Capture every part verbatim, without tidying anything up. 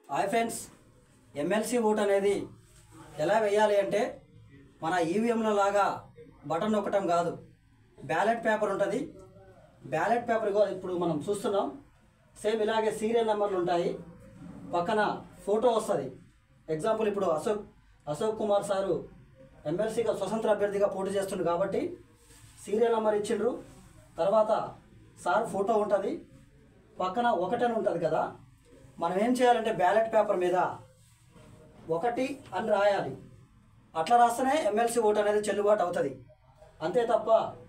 Hi friends, MLC vote అనేది ఎలా వేయాలి అంటే మన ఈవీఎంల లాగా బటన్ నొక్కటం కాదు. బ్యాలెట్ పేపర్ ఉంటుంది. బ్యాలెట్ పేపర్ ఇప్పుడు మనం చూస్తున్నాం. సేమ్ ఇలాగే సీరియల్ నెంబర్లు ఉంటాయి. పక్కన ఫోటో వస్తుంది. ఎగ్జాంపుల్ ఇప్పుడు అశోక్ అశోక్ కుమార్ సారు ఎమ్మెల్సీగా స్వతంత్ర అభ్యర్థిగా పోటీ చేస్తుండ్రు కాబట్టి సీరియల్ నెంబర్ ఇచ్చిండ్రు. తర్వాత సార్ ఫోటో ఉంటుంది. పక్కన ఒకటని ఉంటుంది కదా. మనం ఏం చేయాలంటే బ్యాలెట్ పేపర్ మీద ఒకటి అని రాయాలి. అట్లా రాస్తేనే ఎమ్మెల్సీ ఓటు అనేది చెల్లుబాటు అవుతుంది. అంతే తప్ప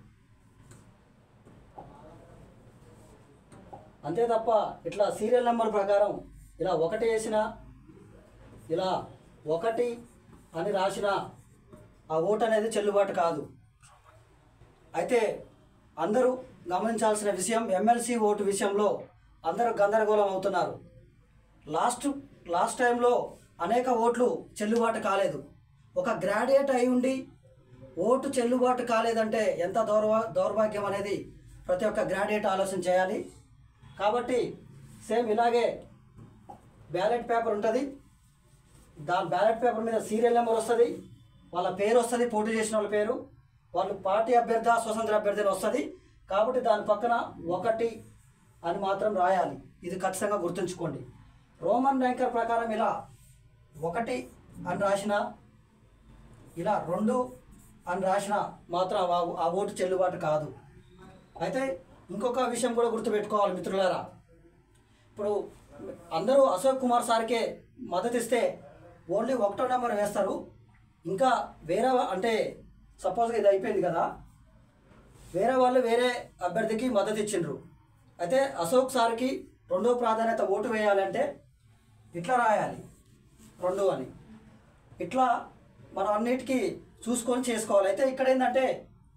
అంతే తప్ప ఇట్లా సీరియల్ నెంబర్ ప్రకారం ఇలా ఒకటి వేసిన ఇలా ఒకటి అని రాసిన ఆ ఓటు అనేది చెల్లుబాటు కాదు. అయితే అందరూ గమనించాల్సిన విషయం, ఎమ్మెల్సీ ఓటు విషయంలో అందరూ గందరగోళం అవుతున్నారు. లాస్ట్ లాస్ట్ టైంలో అనేక ఓట్లు చెల్లుబాటు కాలేదు. ఒక గ్రాడ్యుయేట్ అయి ఉండి ఓటు చెల్లుబాటు కాలేదంటే ఎంత దౌర్భా దౌర్భాగ్యం అనేది ప్రతి ఒక్క గ్రాడ్యుయేట్ ఆలోచన చేయాలి. కాబట్టి సేమ్ ఇలాగే బ్యాలెట్ పేపర్ ఉంటుంది. దాని బ్యాలెట్ పేపర్ మీద సీరియల్ నెంబర్ వస్తుంది, వాళ్ళ పేరు వస్తుంది, పోటీ చేసిన వాళ్ళ పేరు, వాళ్ళు పార్టీ అభ్యర్థి స్వతంత్ర అభ్యర్థి వస్తుంది. కాబట్టి దాని పక్కన ఒకటి అని మాత్రం రాయాలి. ఇది ఖచ్చితంగా గుర్తుంచుకోండి. రోమన్ ర్యాంకర్ ప్రకారం ఇలా ఒకటి అని రాసిన, ఇలా రెండు అని రాసిన మాత్రం ఆ ఓటు చెల్లుబాటు కాదు. అయితే ఇంకొక విషయం కూడా గుర్తుపెట్టుకోవాలి మిత్రులారా. ఇప్పుడు అందరూ అశోక్ కుమార్ సార్కే మద్దతు ఇస్తే ఓన్లీ ఒకటో నెంబర్ వేస్తారు. ఇంకా వేరే అంటే సపోజ్గా ఇది అయిపోయింది కదా, వేరే వాళ్ళు వేరే అభ్యర్థికి మద్దతు ఇచ్చిండ్రు. అయితే అశోక్ సార్కి రెండో ప్రాధాన్యత ఓటు వేయాలంటే ఇట్లా రాయాలి, రెండు అని. ఇట్లా మనం అన్నిటికీ చూసుకొని చేసుకోవాలి. అయితే ఇక్కడ ఏంటంటే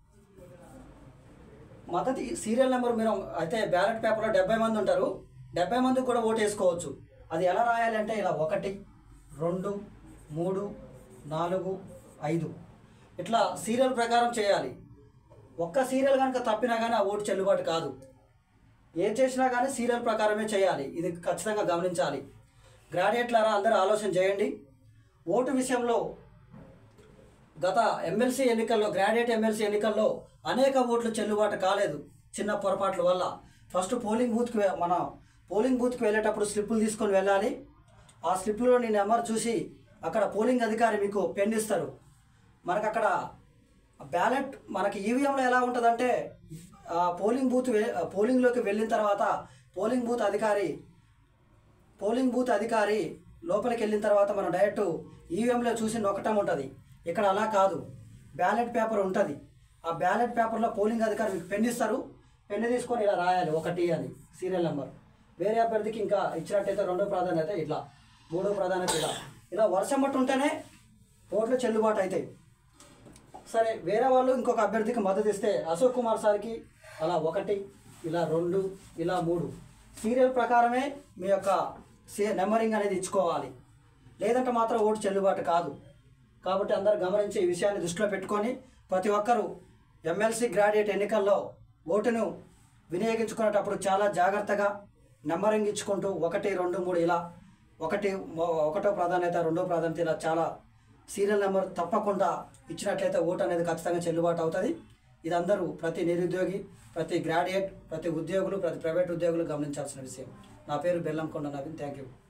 మద్దతు సీరియల్ నెంబర్ మీరు అయితే బ్యాలెట్ పేపర్లో డెబ్బై మంది ఉంటారు. డెబ్బై మందికి కూడా ఓటు వేసుకోవచ్చు. అది ఎలా రాయాలి అంటే ఇలా ఒకటి, రెండు, మూడు, నాలుగు, ఐదు ఇట్లా సీరియల్ ప్రకారం చేయాలి. ఒక్క సీరియల్ కనుక తప్పినా కానీ ఆ ఓటు చెల్లుబాటు కాదు. ఏం చేసినా కానీ సీరియల్ ప్రకారమే చేయాలి. ఇది ఖచ్చితంగా గమనించాలి. గ్రాడ్యుయేట్లారా అందరూ ఆలోచన చేయండి. ఓటు విషయంలో గత ఎమ్మెల్సీ ఎన్నికల్లో గ్రాడ్యుయేట్ ఎమ్మెల్సీ ఎన్నికల్లో అనేక ఓట్లు చెల్లుబాటు కాలేదు చిన్న పొరపాట్ల వల్ల. ఫస్ట్ పోలింగ్ బూత్కి మన పోలింగ్ బూత్కి వెళ్ళేటప్పుడు స్లిప్పులు తీసుకొని వెళ్ళాలి. ఆ స్లిప్పులో నీ నెంబర్ చూసి అక్కడ పోలింగ్ అధికారి మీకు పెన్ ఇస్తారు. మనకు అక్కడ బ్యాలెట్ మనకి ఈవీఎంలో ఎలా ఉంటుందంటే పోలింగ్ బూత్ పోలింగ్లోకి వెళ్ళిన తర్వాత పోలింగ్ బూత్ అధికారి పోలింగ్ బూత్ అధికారి లోపలికి వెళ్ళిన తర్వాత మనం డైరెక్ట్ ఈవీఎంలో చూసి నొక్కటం ఉంటుంది. ఇక్కడ అలా కాదు, బ్యాలెట్ పేపర్ ఉంటుంది. ఆ బ్యాలెట్ పేపర్లో పోలింగ్ అధికారి మీకు పెన్ ఇస్తారు. పెన్ను తీసుకొని ఇలా రాయాలి ఒకటి అని సీరియల్ నెంబర్. వేరే అభ్యర్థికి ఇంకా ఇచ్చినట్టయితే రెండో ప్రాధాన్యత ఇట్లా, మూడో ప్రాధాన్యత ఇలా ఇలా వర్షం బట్టి ఉంటేనే ఓట్లు చెల్లుబాటు అవుతాయి. సరే, వేరే వాళ్ళు ఇంకొక అభ్యర్థికి మద్దతు ఇస్తే అశోక్ కుమార్ సార్కి అలా ఒకటి, ఇలా రెండు, ఇలా మూడు సీరియల్ ప్రకారమే మీ యొక్క సీ నెంబరింగ్ అనేది ఇచ్చుకోవాలి. లేదంటే మాత్రం ఓటు చెల్లుబాటు కాదు. కాబట్టి అందరూ గమనించి ఈ విషయాన్ని దృష్టిలో పెట్టుకొని ప్రతి ఒక్కరూ ఎమ్మెల్సీ గ్రాడ్యుయేట్ ఎన్నికల్లో ఓటును వినియోగించుకునేటప్పుడు చాలా జాగ్రత్తగా నెంబరింగ్ ఇచ్చుకుంటూ ఒకటి, రెండు, మూడు ఇలా ఒకటి ఒకటో ప్రాధాన్యత, రెండో ప్రాధాన్యత ఇలా చాలా సీరియల్ నెంబర్ తప్పకుండా ఇచ్చినట్లయితే ఓటు అనేది ఖచ్చితంగా చెల్లుబాటు అవుతుంది. ఇది అందరూ ప్రతి నిరుద్యోగి, ప్రతి గ్రాడ్యుయేట్, ప్రతి ఉద్యోగులు, ప్రతి ప్రైవేట్ ఉద్యోగులు గమనించాల్సిన విషయం. నా పేరు బెల్లంకొండ నవీన్. Thank you.